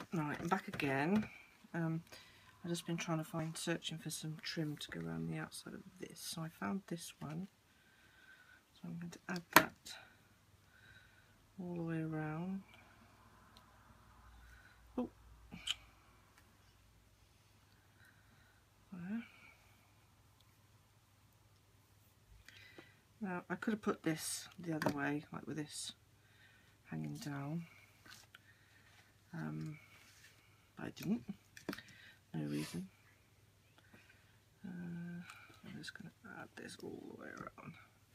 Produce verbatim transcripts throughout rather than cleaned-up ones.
Right, I'm back again. Um, I've just been trying to find, searching for some trim to go around the outside of this. So I found this one. So I'm going to add that all the way around. Oh. There. Now I could have put this the other way, like with this hanging down. Um, but I didn't. No reason. Uh, I'm just going to add this all the way around.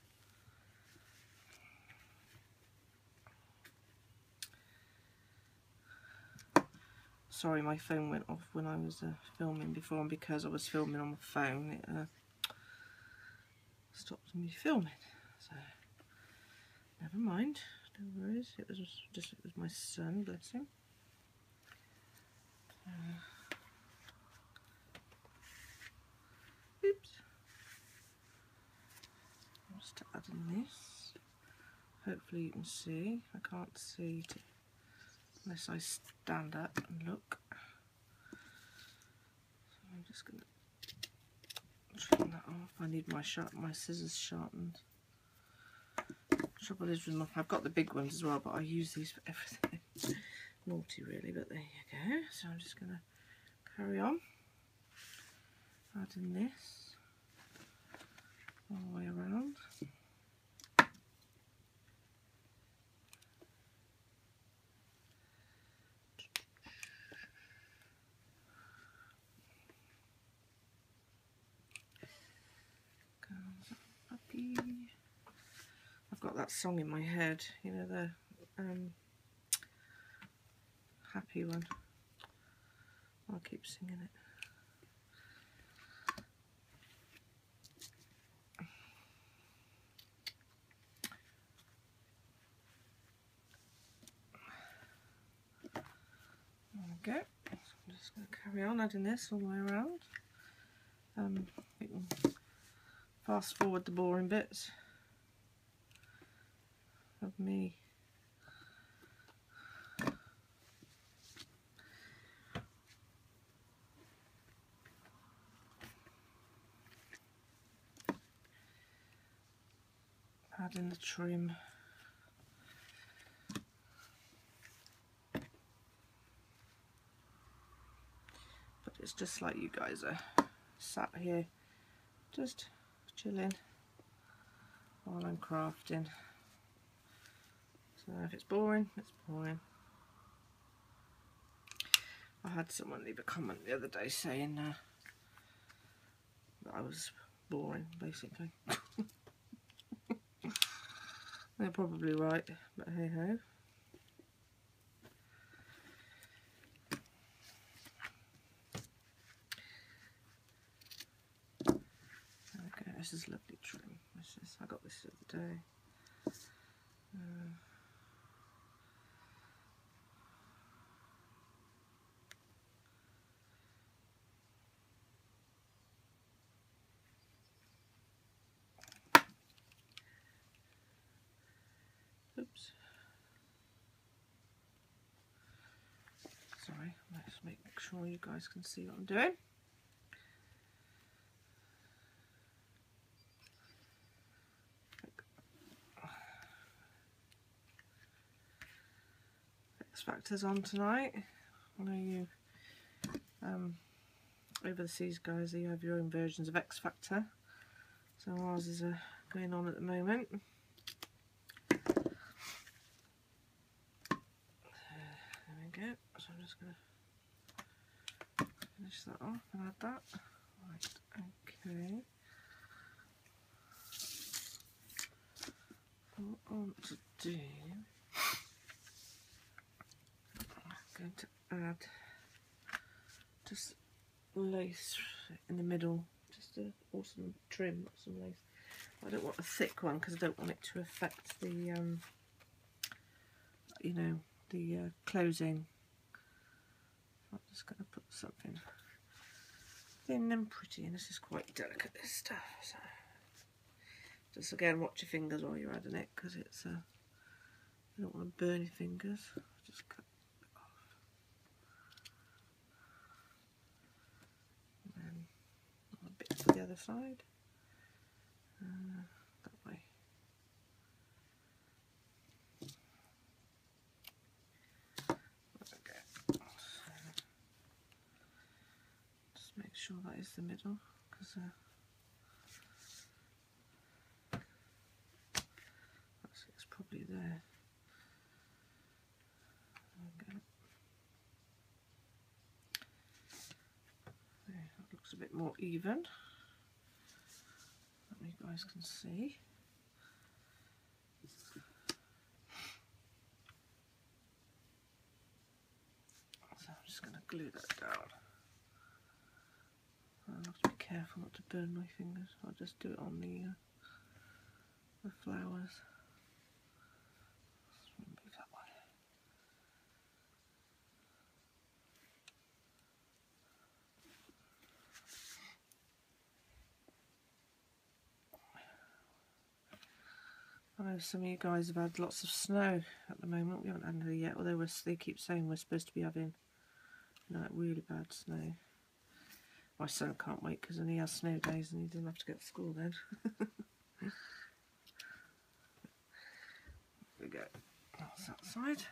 Sorry, my phone went off when I was uh, filming before, and because I was filming on my phone, it uh, stopped me filming. So, never mind. No worries. It was just it was my son, bless him. Uh, oops. I'm just adding this. Hopefully you can see. I can't see to, unless I stand up and look. So I'm just going to trim that off. I need my sharp, my scissors sharpened. Trouble is with my, I've got the big ones as well, but I use these for everything. Naughty really, but there you go. So I'm just going to carry on adding this all the way around. Puppy. I've got that song in my head, you know, the um, happy one. I'll keep singing it. There we go. So I'm just going to carry on adding this all the way around. Um, you can fast forward the boring bits of me. Adding the trim. But it's just like you guys are sat here just chilling while I'm crafting. So if it's boring, it's boring. I had someone leave a comment the other day saying uh, that I was boring, basically. They're probably right, but hey ho. Okay, this is lovely trim. This is, I got this the other day. Uh, oops. Sorry, let's make sure you guys can see what I'm doing. X Factor's on tonight. I know you um, over the seas guys, you have your own versions of X Factor. So ours is uh, going on at the moment. There we go. So I'm just going to finish that off and add that. Right, okay. What I want to do, I'm going to add just lace in the middle, just a awesome trim, not some lace. I don't want a thick one because I don't want it to affect the, um, you know, the uh, closing. I'm just going to put something thin and pretty, and this is quite delicate, this stuff. So just again, watch your fingers while you're adding it because it's, uh, you don't want to burn your fingers. Just cut it off. other side. Uh, that way. Okay. Just make sure that is the middle, because uh, it's probably there. Okay. There, that looks a bit more even. That you guys can see. So I'm just going to glue that down. I have to be careful not to burn my fingers. I'll just do it on the uh, the flowers. Let's remove that one. I know some of you guys have had lots of snow at the moment. We haven't had any yet, although we're, they keep saying we're supposed to be having like really bad snow. My son can't wait because then he has snow days and he doesn't have to go to school then. There we go. That's that side.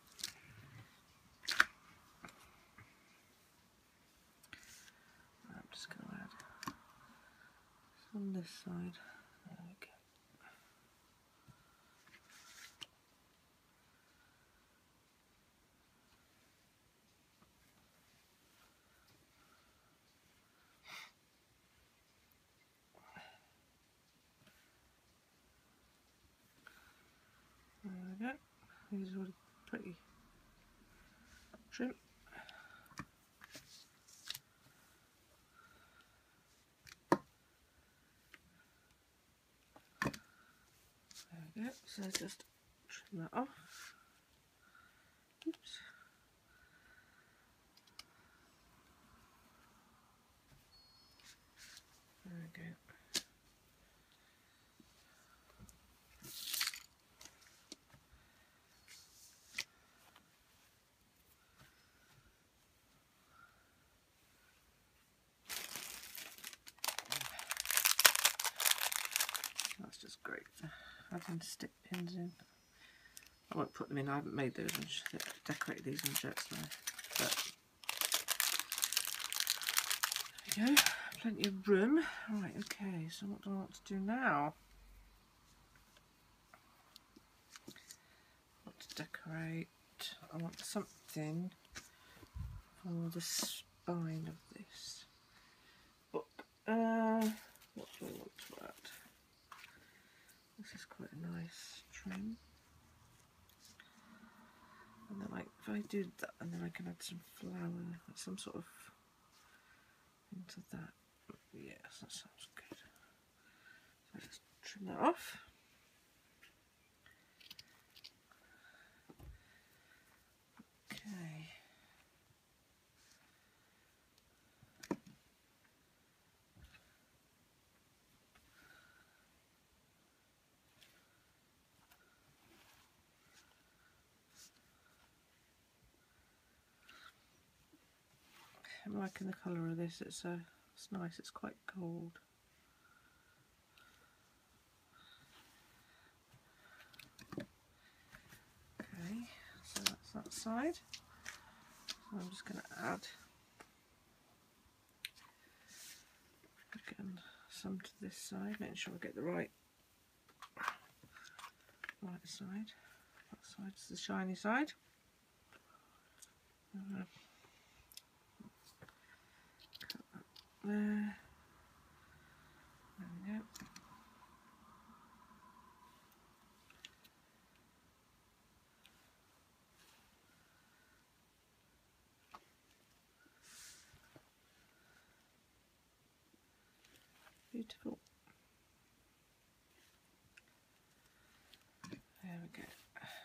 I'm just going to add some on this side. There we go. There we go. These are all pretty trim. There we go. So just trim that off. Oops. There we go. That's just great for having to stick pins in. I won't put them in, I haven't made those and decorated these in jets now. But there we go, plenty of room. Right, okay, so what do I want to do now? I want to decorate, I want something for the spine of this book. Uh, what do I want to add? This is quite a nice trim. And then like if I do that, and then I can add some flower, some sort of into that. Yes, that sounds good. So I just trim that off. Okay. I'm liking the colour of this. It's uh, it's nice. It's quite gold. Okay, so that's that side. So I'm just going to add again some to this side, making sure I get the right right side. That side is the shiny side. Uh, cut that there. There we go. Beautiful. There we go.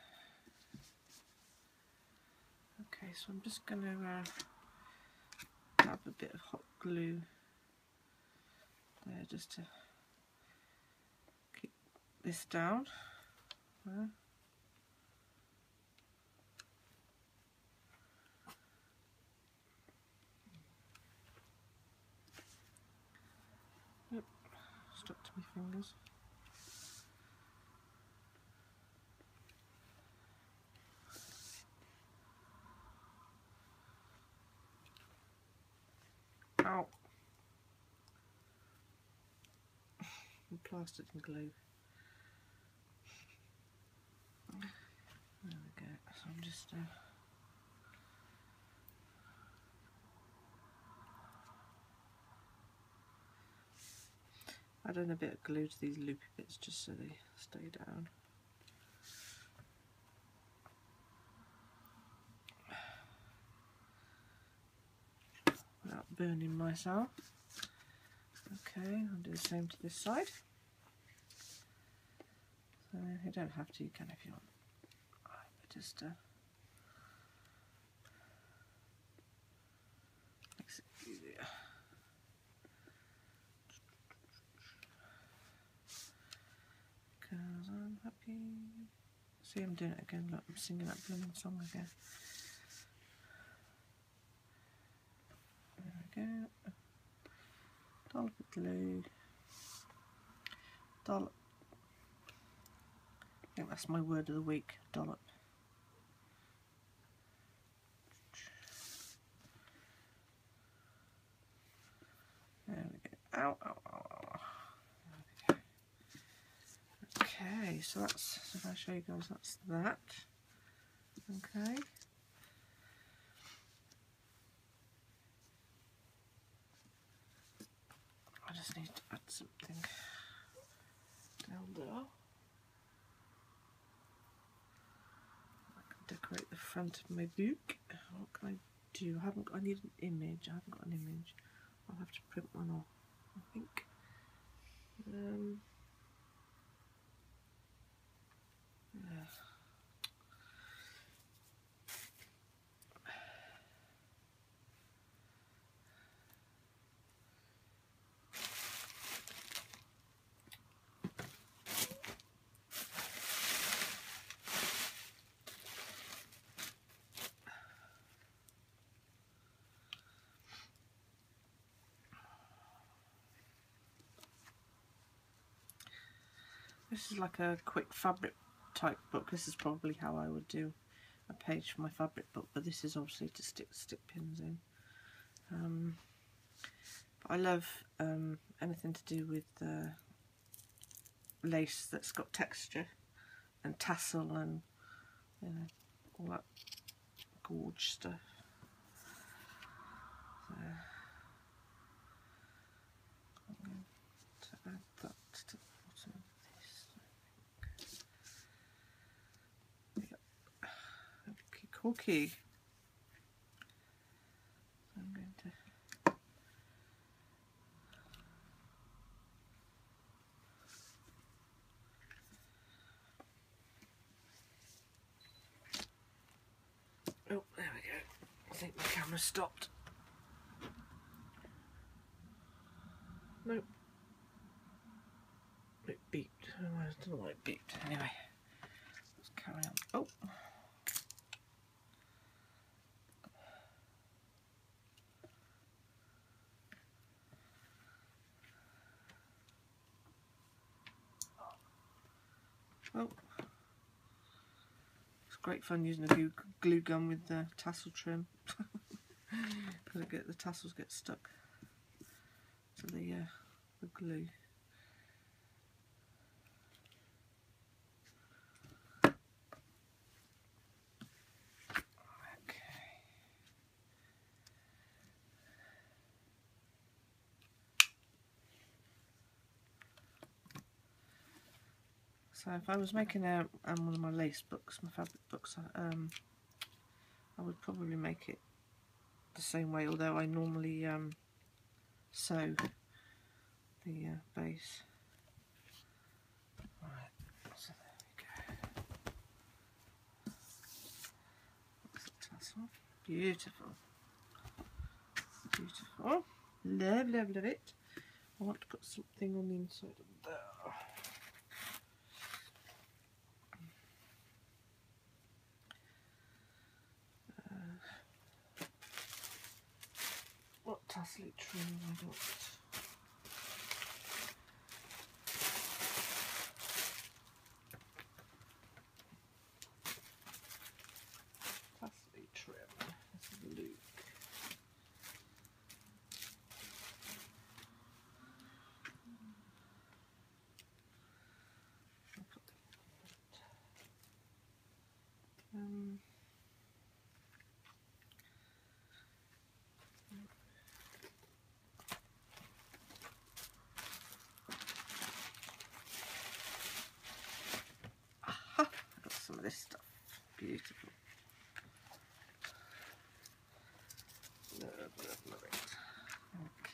Okay, so I'm just going to uh, have a bit of hot glue there just to keep this down. There. my fingers. Ow. I'm plastered and glue. There we go. So I'm just uh, adding a bit of glue to these loopy bits just so they stay down. Without burning myself. Okay, I'll do the same to this side. So you don't have to, you can if you want. Right, but just uh, makes it easier. Because I'm happy. See, I'm doing it again. Look, I'm singing that blooming song again. There we go. Dollop of glue. Dollop. I think that's my word of the week. Dollop. There we go. Ow, ow, ow, ow. There we go. Okay, so that's, so if I show you guys, that's that. Okay. I just need to add something down there. I can decorate the front of my book. What can I do? I haven't got, I need an image. I haven't got an image. I'll have to print one off, I think. Um, yeah. This is like a quick fabric type book. This is probably how I would do a page for my fabric book, but this is obviously to stick stick pins in. Um, but I love um, anything to do with uh, lace that's got texture and tassel and, you know, all that gorge stuff. So I'm going to add that to the bottom of this. Okay, cookie. I'm going to oh, there we go. I think my camera stopped. Nope. It beeped. I don't know why it beeped. Anyway, let's carry on. Oh. Oh. It's great fun using a glue, glue gun with the tassel trim. Because get the tassels get stuck to the uh, the glue. So if I was making a, um, one of my lace books, my fabric books, um, I would probably make it the same way, although I normally um, sew the uh, base. Right, so there we go. That's the tassel. Beautiful. Beautiful. Love, love, love it. I want to put something on the inside of there. What tassel trim I got?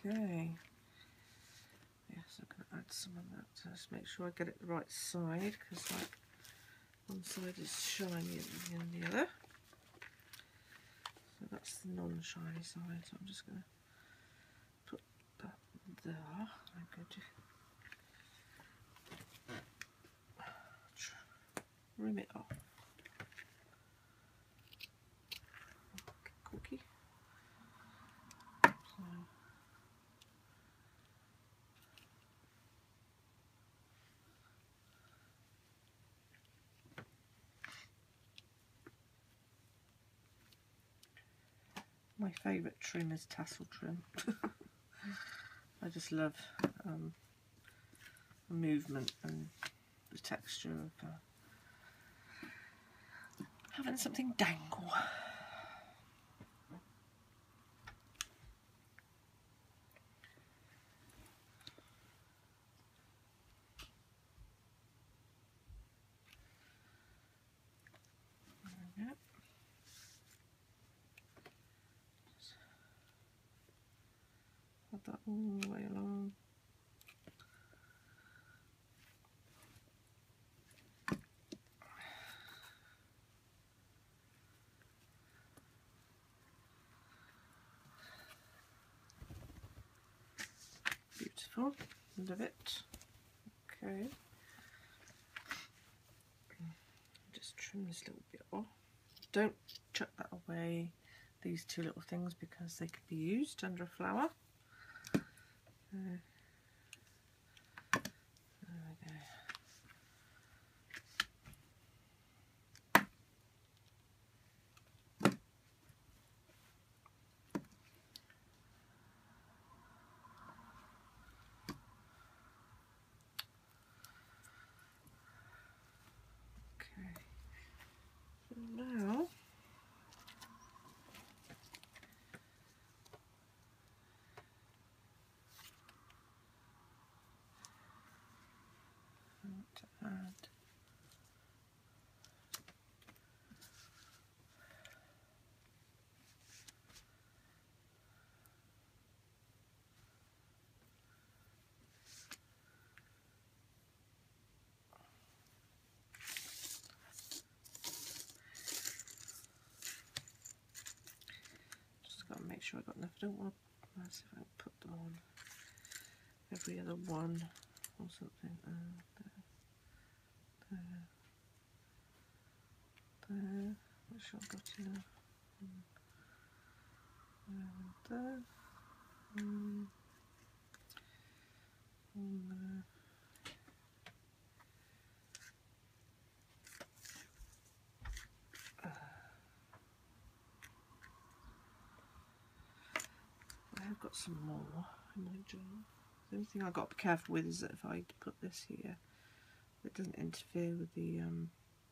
Okay. Yes, I'm going to add some of that to just make sure I get it the right side, because like one side is shinier than the other. So that's the non-shiny side. So I'm just going to put that there. I'm going to trim it off. Cookie. So my favourite trim is tassel trim. I just love um, the movement and the texture of uh, having something dangle. There we go. Just add that all the way along. Beautiful, love it. Okay, just trim this little bit off. Don't chuck that away, these two little things, because they could be used under a flower. Uh, there we go. Now, I want to add just got to make sure I got enough. I don't want to. Let's see if I can put them on every other one or something. Uh, there, there, there. Make sure I've got enough. There, there. Um, and there. I've got some more in my jar. The only thing I've got to be careful with is that if I put this here, it doesn't interfere with the, um,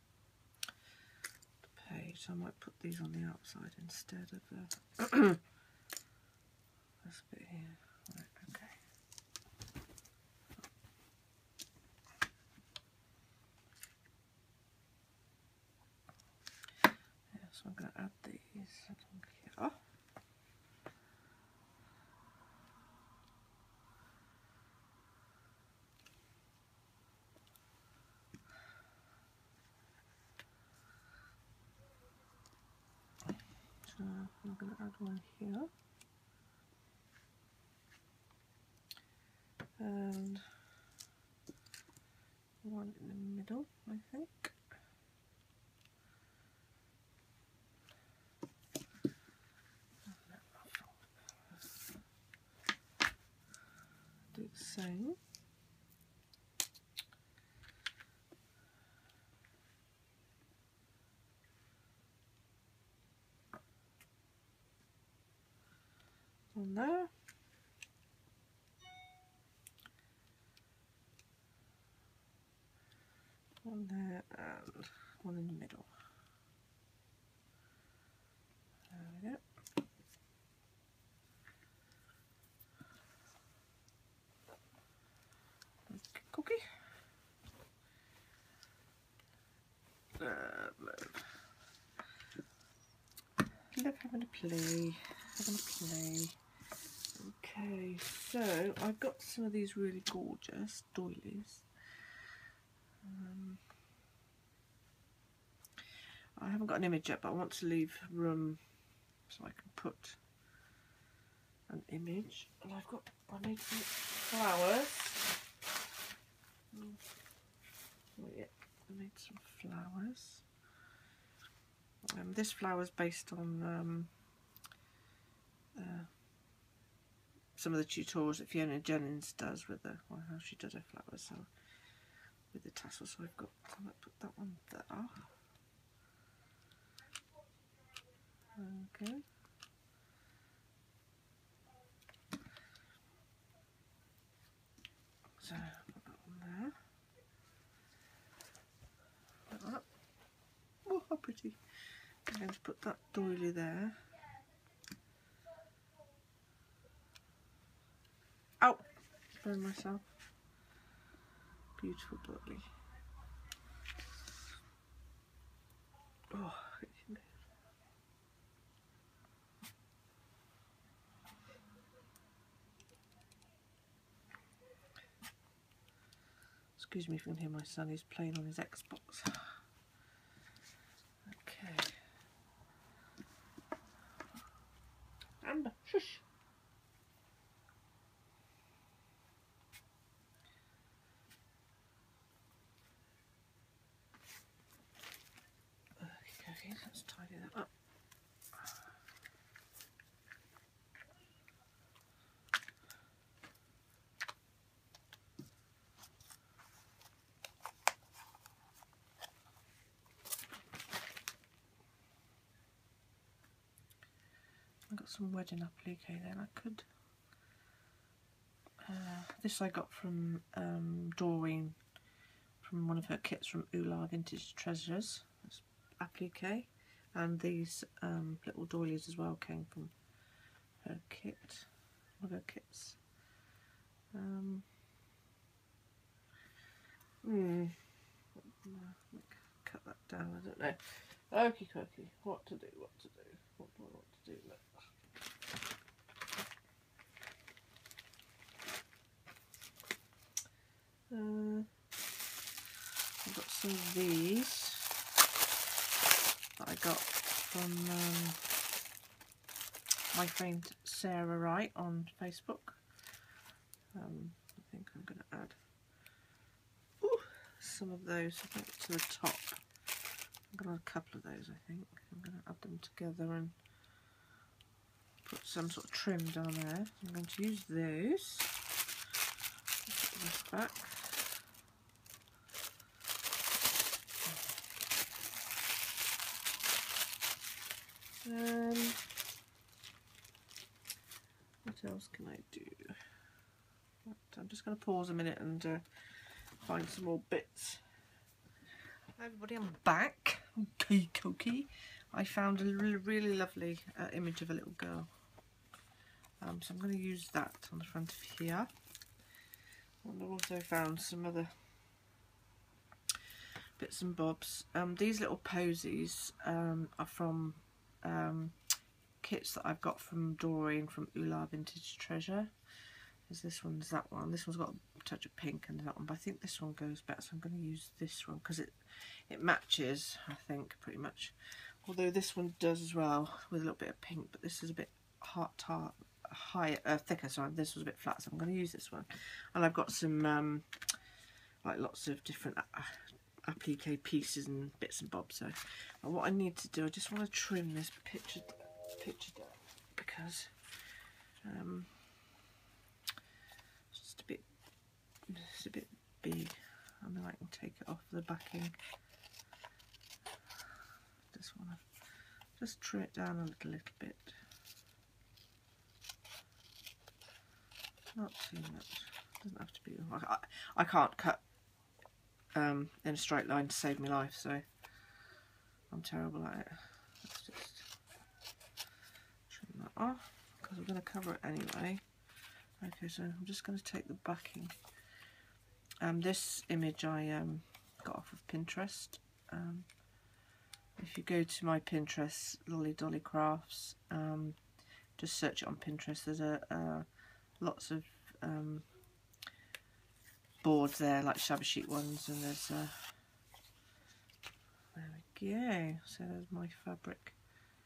the page. So I might put these on the outside instead of uh, this bit here. Right, okay. Yeah, so I'm going to add these along here. So I'm going to add one here, and one in the middle, I think. Do the same. On there. One there and one in the middle. There we go. Cookie. Uh, love. Love having a play. Having a play. Okay, so I've got some of these really gorgeous doilies. Um, I haven't got an image yet, but I want to leave room so I can put an image. And I've got, I made some flowers. Oh yeah, I made some flowers. Um, this flower is based on um, uh, some of the tutorials that Fiona Jennings does with the, well, how she does her flowers, so with the tassels. So I've got, I'm going to put that one there. Okay. So put that one there. Put that. Oh, how pretty! I'm going to put that doily there. Ow! Burn myself. Beautiful doily. Oh, excuse me if you can hear my son, he's playing on his Xbox. Okay. Amber, shush. Okay, let's tidy that up. I've got some wedding applique then. I could. Uh, this I got from um, Doreen, from one of her kits from Ula Vintage Treasures. That's applique, and these um, little doilies as well came from her kit, one of her kits. Um, hmm. Cut that down. I don't know. Okie dokie. What to do? What to do? What do I want to do next? Uh, I've got some of these that I got from um, my friend Sarah Wright on Facebook. Um, I think I'm going to add ooh, some of those, I think, to the top. I'm going to add a couple of those, I think. I'm going to add them together and put some sort of trim down there. I'm going to use those. Put this back. Um, what else can I do? I'm just going to pause a minute and uh, find some more bits. Hi everybody, I'm back. Okay, Cokie. I found a really, really lovely uh, image of a little girl. Um, so I'm going to use that on the front of here. And I've also found some other bits and bobs. Um, these little posies um, are from um, kits that I've got from Doreen from Ula Vintage Treasure. There's this one, there's that one. This one's got a touch of pink and that one, but I think this one goes better, so I'm going to use this one because it it matches, I think, pretty much. Although this one does as well with a little bit of pink, but this is a bit hot, tart, high, uh, thicker. Sorry, this was a bit flat, so I'm going to use this one. And I've got some um, like lots of different uh, applique pieces and bits and bobs. So and what I need to do, I just want to trim this picture picture down because um, it's just a bit, it's a bit big. And then I can take it off the backing. Just want to just trim it down a little, little bit. Not too much. Doesn't have to be. I, I can't cut um, in a straight line to save my life, so I'm terrible at it. Let's just trim that off because we're going to cover it anyway. Okay, so I'm just going to take the backing. Um, this image I um, got off of Pinterest. Um, if you go to my Pinterest, Lolly Dolly Crafts, um, just search it on Pinterest. There's a, a, lots of um, boards there, like shabby chic ones, and there's uh, there we go. So there's my fabric.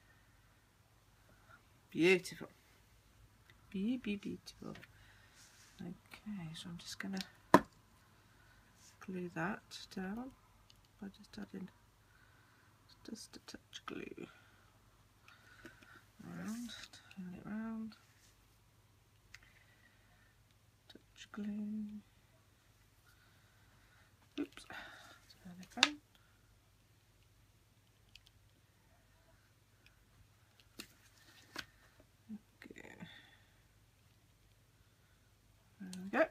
Beautiful, be be beautiful. Okay, so I'm just gonna glue that down by just adding just a touch glue around, turn it round, touch glue. Oops, turn it round. Okay, there we go.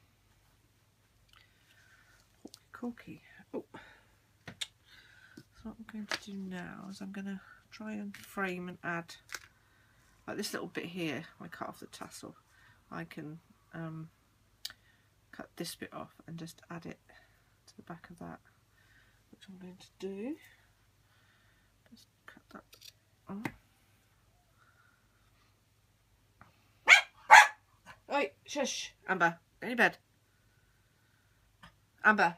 Corky. Oh, so what I'm going to do now is I'm going to try and frame and add, like this little bit here, I cut off the tassel. I can um, cut this bit off and just add it to the back of that, which I'm going to do. Just cut that off. Oi, shush, Amber, get in bed. Amber.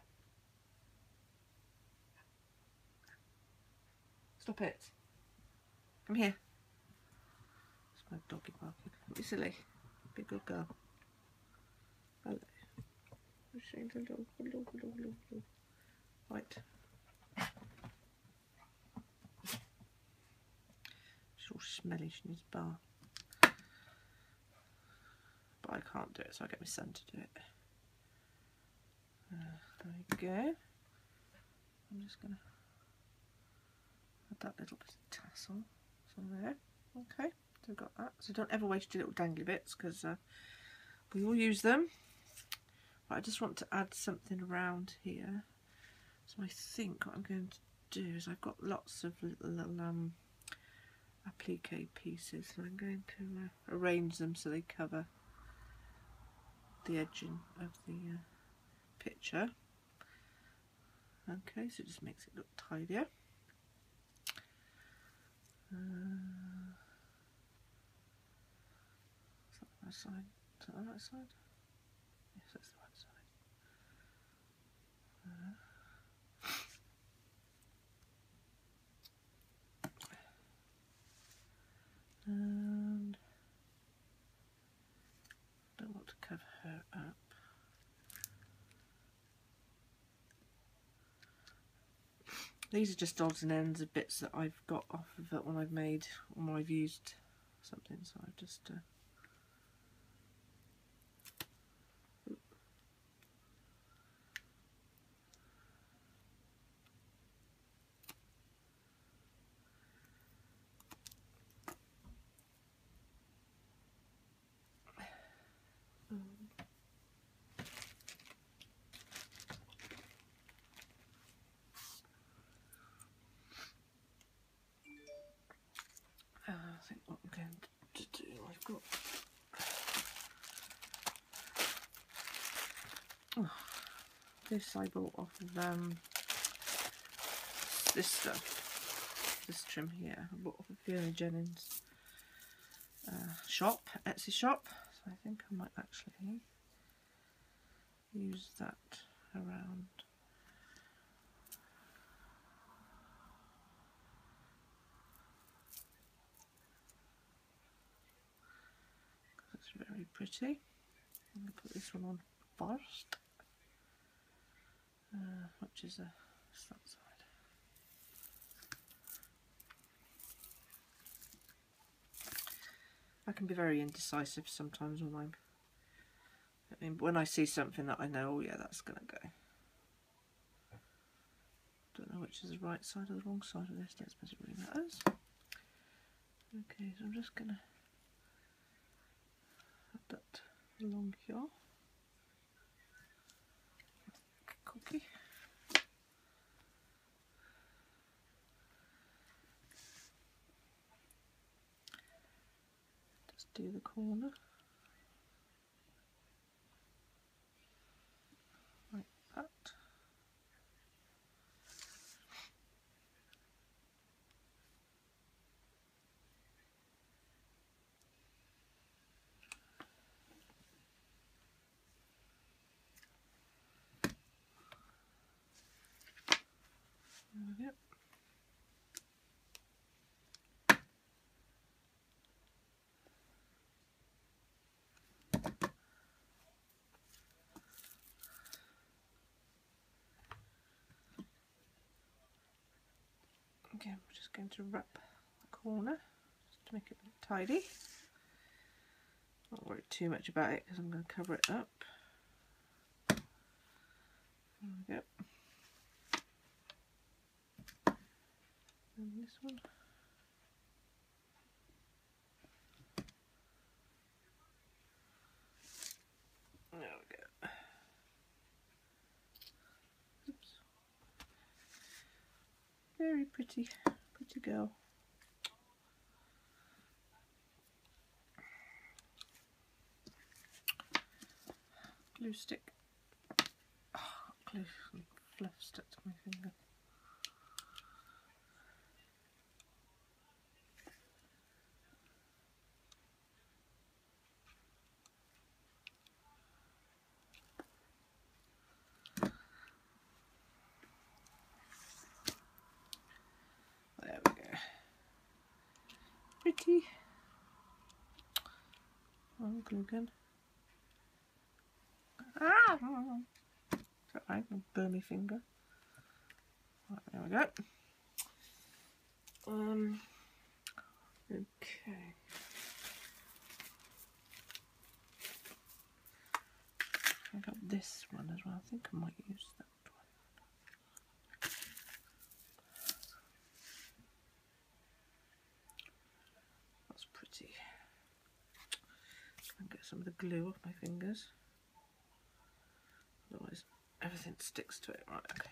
Stop it. Come here. It's my doggy barking. Don't be silly. Be a good girl. Hello. Hello, hello, hello, hello. Right. She's all smelly. She needs a bath. But I can't do it, so I get my son to do it. Uh, there we go. I'm just going to add that little bit of tassel. So there. Okay, so we've got that. So don't ever waste your little dangly bits, because uh, we all use them. But I just want to add something around here. So I think what I'm going to do is I've got lots of little, little um, applique pieces. So I'm going to uh, arrange them so they cover the edging of the uh, picture. Okay, so it just makes it look tidier. Uh, is that the right side? Is that the right side? Yes, that's the right side. Uh, and I don't want to cover her up. These are just odds and ends of bits that I've got off of it when I've made or when I've used something, so I've just uh, Uh, I think what I'm going to do, I've got oh, this I bought off of um, this stuff, this trim here, I bought off of Fiona Jennings' uh, shop, Etsy shop, so I think I might actually use that around. Very pretty. I'm going to put this one on first, uh, which is a that side. I can be very indecisive sometimes when I'm. I mean, when I see something that I know, oh yeah, that's going to go. Don't know which is the right side or the wrong side of this. Don't suppose it really matters. Okay, so I'm just going to add that along here. Cookie. Just do the corner. Like that. we go. Again, we're just going to wrap the corner just to make it tidy. Not worry too much about it because I'm going to cover it up. There we go. And this one. There we go. Oops. Very pretty, pretty girl. Glue stick. Oh, glue fluff stuck to my finger. There we go. Pretty. Oh, glue gun. Ah! It's alright, I'll burn my finger. Right, there we go. Um, okay. I got this one as well. I think I might use that one. That's pretty. Try and get some of the glue off my fingers. Otherwise everything sticks to it. Right, okay.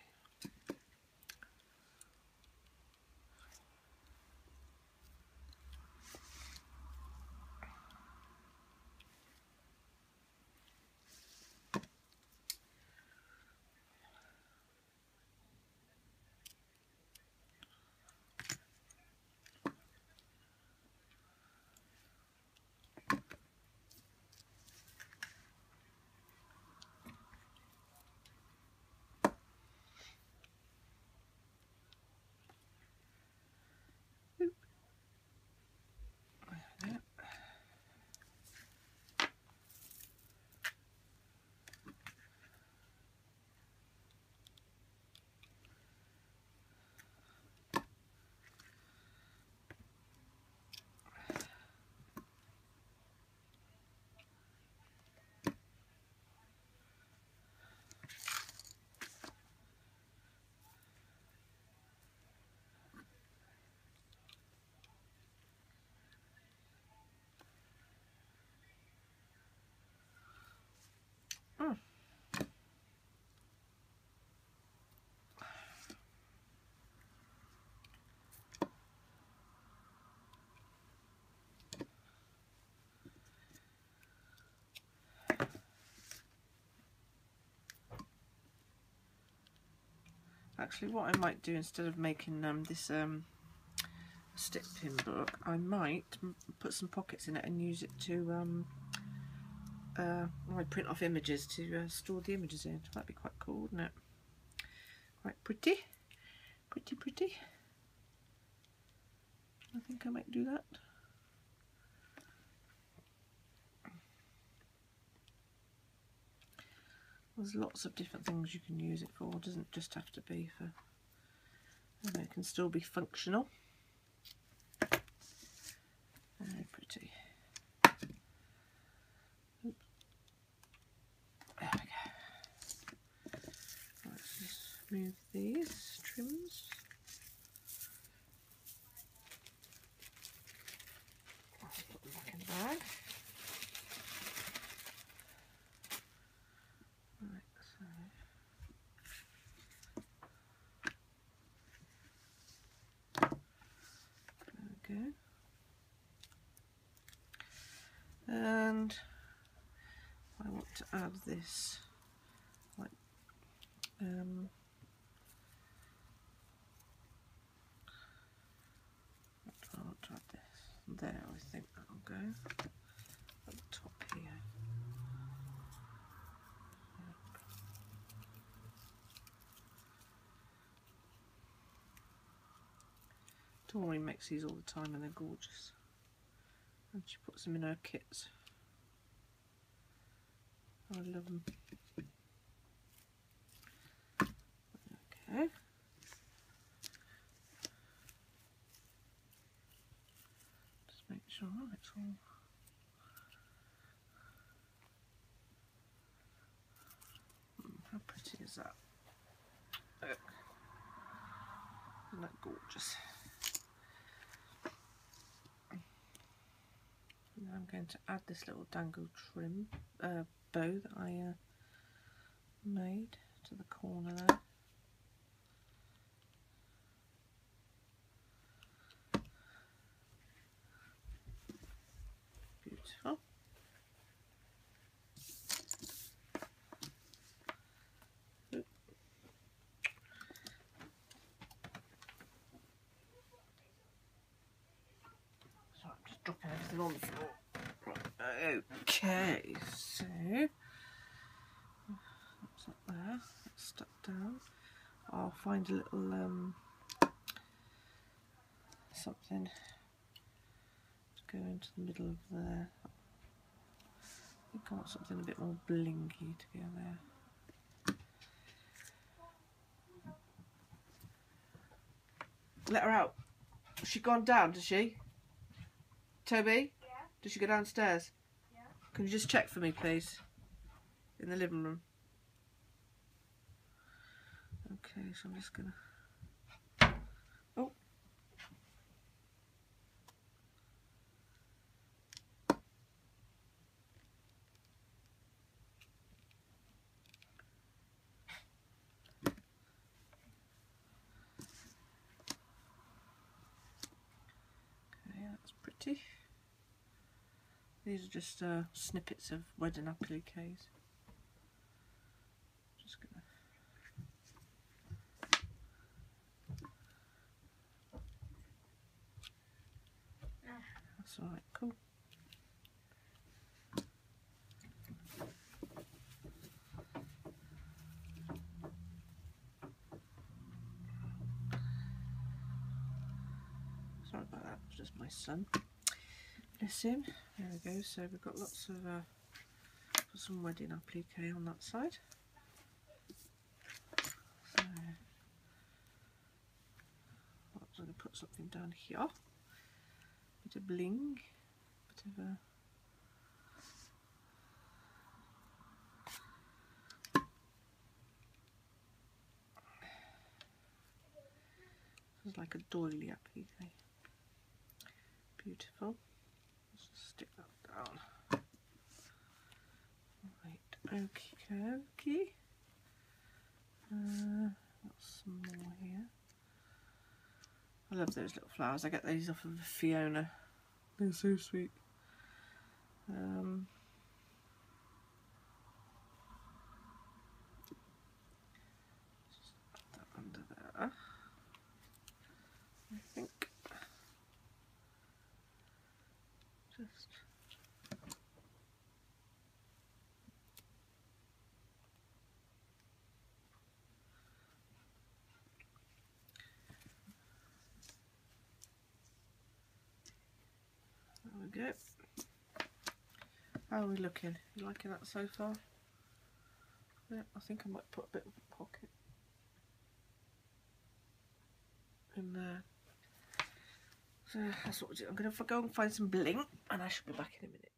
Oh. Actually, what I might do instead of making um, this um, stick pin book, I might m put some pockets in it and use it to um, uh, well, I print off images to uh, store the images in. That'd be quite cool, wouldn't it? Quite pretty, pretty, pretty. I think I might do that. There's lots of different things you can use it for. It doesn't just have to be for, you know, it can still be functional. Very pretty. Oops. There we go. Let's just move these trims. I'll put them back in the bag. Right, so there we go. And I want to add this, like, um, I want to add this. There, I think that'll go at the top here. Doreen makes these all the time and they're gorgeous. And she puts them in her kits. I love them. Okay. Just make sure it's all. How pretty is that? Look. Isn't that gorgeous? And I'm going to add this little dangle trim uh, bow that I uh, made to the corner there. Beautiful. Dropping everything on the floor. Right, okay, so that's that there, that's stuck down. I'll find a little um, something to go into the middle of there. I think I want something a bit more blingy to go there. Let her out. Has she gone down, does she? Toby? Yeah? Did she go downstairs? Yeah. Can you just check for me, please? In the living room. Okay, so I'm just gonna... Oh! Okay, that's pretty. These are just uh, snippets of wedding appliques. Just gonna. That's alright, cool. Sorry about that, it's just my son. Bless him. There we go. So we've got lots of uh, put some wedding applique on that side. So I'm going to put something down here. Bit of bling. Bit of a this is like a doily applique. Beautiful. Let's just stick that down. Right, okie dokie. Uh, got some more here. I love those little flowers. I get these off of Fiona. They're so sweet. Um, just put that under there. I think. Just. There we go. How are we looking? You liking that so far? Yeah, I think I might put a bit of a pocket in there. So that's what we'll do. I'm going to go and find some bling and I shall be back in a minute.